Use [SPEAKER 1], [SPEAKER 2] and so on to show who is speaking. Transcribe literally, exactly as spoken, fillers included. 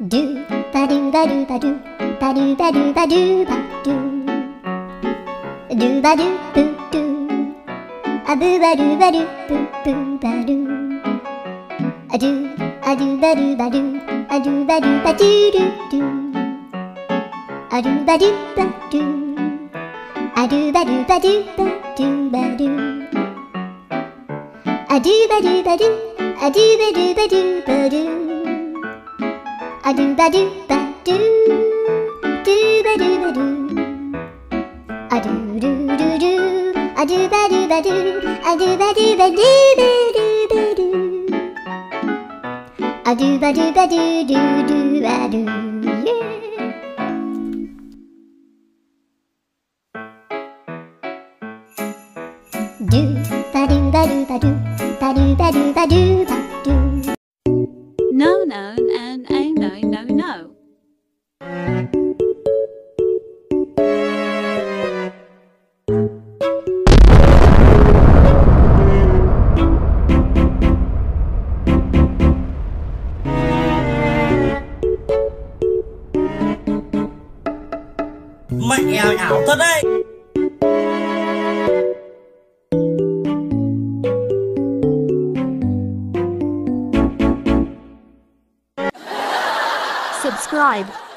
[SPEAKER 1] do ba do ba do ba do ba do ba do ba do ba do do ba do boo do a boo ba do ba do boo boo ba do a do a do ba do ba do a do ba do ba do do do a do ba do ba do a do ba do ba do ba do ba do a do ba do ba do a do ba do ba do ba do a do ba do ba do do ba do ba do a do do do do a do ba do ba do a do ba do ba do ba do ba do a do ba do ba do do do a do yeah. Do ba do ba do ba do ba do ba do ba do ba do.
[SPEAKER 2] No, no, and a no, no, no.
[SPEAKER 3] Mẹ ảo thật đấy.
[SPEAKER 4] Subscribe.